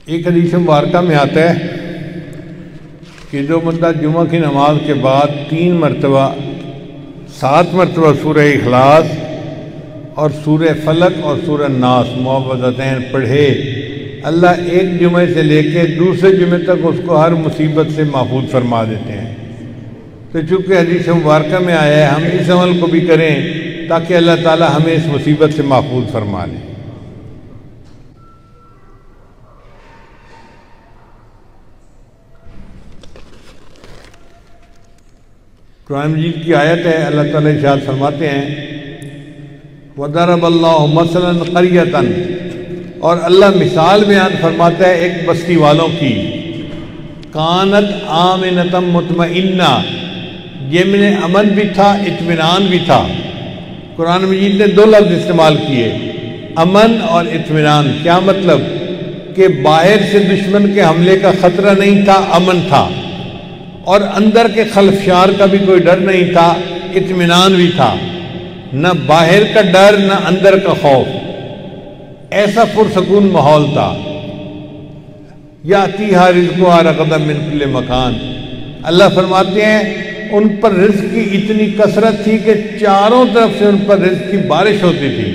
ایک حدیث مبارکہ میں آتا ہے کہ جو بندہ جمعہ کی نماز کے بعد 7 مرتبہ سورہ اخلاص اور سورہ فلق اور سورہ ناس معوذتین پڑھے، اللہ ایک جمعے سے لے کے دوسرے جمعے تک اس کو ہر مصیبت سے محفوظ فرما دیتے ہیں۔ تو چونکہ حدیث مبارکہ میں آیا ہے، ہم اس عمل کو بھی کریں تاکہ اللہ تعالی ہمیں اس مصیبت سے محفوظ فرما لے۔ قرآن مجید کی آیت ہے، اللہ تعالیٰ ارشاد فرماتے ہیں وَضَرَبَ اللَّهُ مَثَلًا قَرْيَةً، اور اللہ مثال بیان فرماتا ہے ایک بستی والوں کی، کانت آمنۃ مطمئنہ، جن میں امن بھی تھا، اطمینان بھی تھا۔ قرآن مجید نے 2 لفظ استعمال کیے، امن اور اطمینان۔ کیا مطلب؟ کہ باہر سے دشمن کے حملے کا خطرہ نہیں تھا، امن تھا، اور اندر کے خلفشار کا بھی کوئی ڈر نہیں تھا، اطمینان بھی تھا، نہ باہر کا ڈر نہ اندر کا خوف، ایسا پرسکون ماحول تھا۔ یاتیھا رزقھا رغداً من کل مکان، اللہ فرماتے ہیں ان پر رزق کی اتنی کثرت تھی کہ چاروں طرف سے ان پر رزق کی بارش ہوتی تھی۔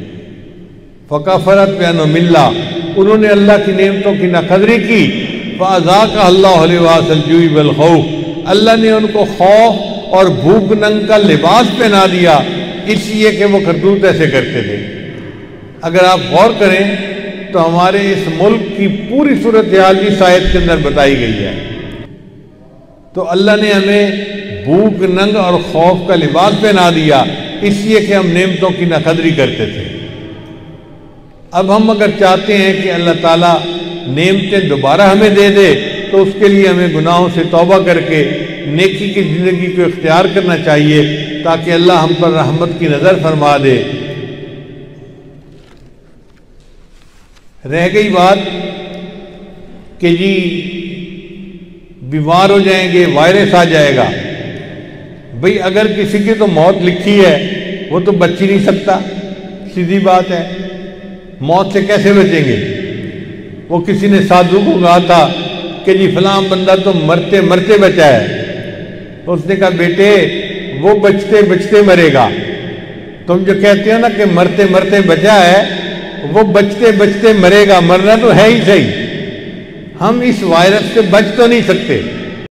فکفرت بانعم اللہ، انہوں نے اللہ کی نعمتوں کی ناقدری کی۔ فَأَذَاقَهَا اللَّهُ لِبَاسَ الْجُوعِ وَالْخَوْفِ، اللہ نے ان کو خوف اور بھوک ننگ کا لباس پہنا دیا، اس لیے کہ وہ کرتوت ایسے کرتے تھے۔ اگر آپ غور کریں تو ہمارے اس ملک کی پوری صورتحال اس آیت کے اندر بتائی گئی ہے۔ تو اللہ نے ہمیں بھوک ننگ اور خوف کا لباس پہنا دیا، اس لیے کہ ہم نعمتوں کی ناقدری کرتے تھے۔ اب ہم اگر چاہتے ہیں کہ اللہ تعالیٰ نعمتیں دوبارہ ہمیں دے دے تو اس کے لیے ہمیں گناہوں سے توبہ کر کے نیکی کی زندگی کو اختیار کرنا چاہیے تاکہ اللہ ہم پر رحمت کی نظر فرما دے۔ رہ گئی بات کہ جی بیمار ہو جائیں گے، وائرس آ جائے گا۔ بھئی اگر کسی کی تو موت لکھی ہے وہ تو بچ ہی نہیں سکتا، سیدھی بات ہے، موت سے کیسے بچیں گے؟ وہ کسی نے سادھو کو کہا تھا کہ جی فلاں بندہ تو مرتے مرتے بچا ہے، اس نے کہا بیٹے وہ بچتے بچتے مرے گا، تم جو کہتے ہو نا کہ مرتے مرتے بچا ہے، وہ بچتے بچتے مرے گا، مرنا تو ہے ہی صحیح۔ ہم اس وائرس سے بچ تو نہیں سکتے،